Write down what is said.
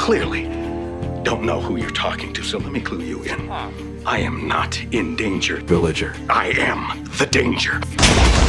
clearly don't know who you're talking to, so let me clue you in. I am not in danger, villager. I am the danger.